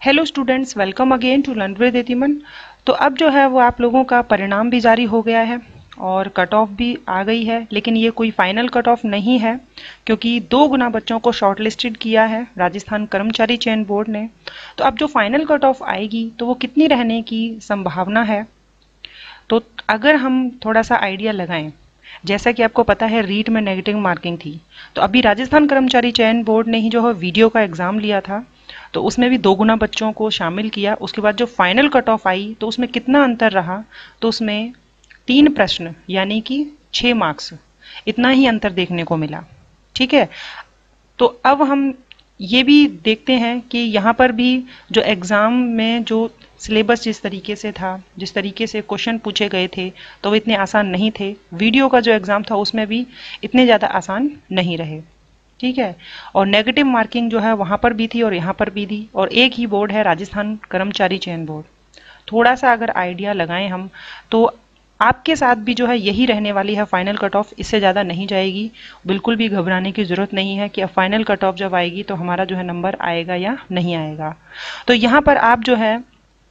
Hello students, welcome again to learn with एतिमन। तो अब जो है वो आप लोगों का परिणाम भी जारी हो गया है और कट ऑफ भी आ गई है, लेकिन ये कोई फाइनल कट ऑफ नहीं है क्योंकि 2 गुना बच्चों को शॉर्टलिस्टेड किया है राजस्थान कर्मचारी चयन बोर्ड ने। तो अब जो फाइनल कट ऑफ आएगी तो वो कितनी रहने की संभावना है, तो अगर हम थोड़ा सा आइडिया लगाएं, जैसा कि आपको पता है रीट में नेगेटिव मार्किंग थी, तो अभी राजस्थान कर्मचारी चयन बोर्ड ने ही जो है वीडियो का एग्ज़ाम लिया था, तो उसमें भी 2 गुना बच्चों को शामिल किया। उसके बाद जो फाइनल कट ऑफ आई तो उसमें कितना अंतर रहा, तो उसमें 3 प्रश्न यानी कि 6 मार्क्स, इतना ही अंतर देखने को मिला। ठीक है, तो अब हम ये भी देखते हैं कि यहाँ पर भी जो एग्ज़ाम में जो सिलेबस जिस तरीके से था, जिस तरीके से क्वेश्चन पूछे गए थे, तो वो इतने आसान नहीं थे। वीडियो का जो एग्ज़ाम था उसमें भी इतने ज़्यादा आसान नहीं रहे। ठीक है, और नेगेटिव मार्किंग जो है वहाँ पर भी थी और यहाँ पर भी थी, और एक ही बोर्ड है राजस्थान कर्मचारी चयन बोर्ड। थोड़ा सा अगर आइडिया लगाएं हम, तो आपके साथ भी जो है यही रहने वाली है फाइनल कट ऑफ, इससे ज़्यादा नहीं जाएगी। बिल्कुल भी घबराने की ज़रूरत नहीं है कि अब फाइनल कट ऑफ जब आएगी तो हमारा जो है नंबर आएगा या नहीं आएगा। तो यहाँ पर आप जो है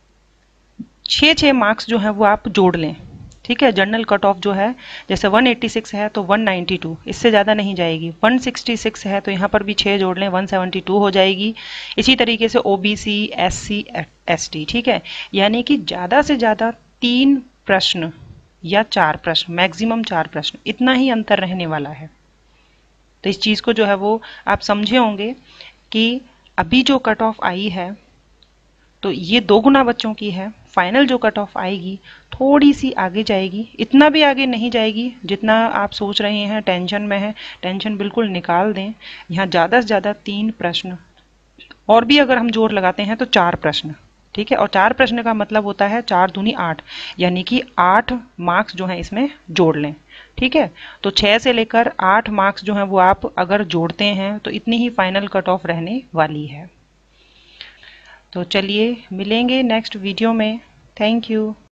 6 मार्क्स जो है वो आप जोड़ लें। ठीक है, जनरल कट ऑफ जो है जैसे 186 है तो 192, इससे ज़्यादा नहीं जाएगी। 166 है तो यहाँ पर भी 6 जोड़ लें, 172 हो जाएगी। इसी तरीके से ओबीसी, एससी, एसटी। ठीक है, यानी कि ज़्यादा से ज़्यादा 3 प्रश्न या 4 प्रश्न, मैक्सिमम 4 प्रश्न, इतना ही अंतर रहने वाला है। तो इस चीज़ को जो है वो आप समझे होंगे कि अभी जो कट ऑफ आई है तो ये 2 गुना बच्चों की है। फाइनल जो कट ऑफ आएगी थोड़ी सी आगे जाएगी, इतना भी आगे नहीं जाएगी जितना आप सोच रहे हैं, टेंशन में है। टेंशन बिल्कुल निकाल दें। यहाँ ज़्यादा से ज़्यादा 3 प्रश्न, और भी अगर हम जोर लगाते हैं तो 4 प्रश्न। ठीक है, और 4 प्रश्न का मतलब होता है 4 दूनी 8, यानी कि 8 मार्क्स जो हैं इसमें जोड़ लें। ठीक है, तो 6 से लेकर 8 मार्क्स जो हैं वो आप अगर जोड़ते हैं तो इतनी ही फाइनल कट ऑफ रहने वाली है। तो चलिए मिलेंगे नेक्स्ट वीडियो में। Thank you.